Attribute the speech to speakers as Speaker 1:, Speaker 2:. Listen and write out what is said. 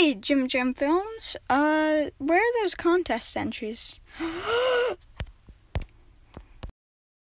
Speaker 1: Hey, Jim Jam Films, where are those contest entries?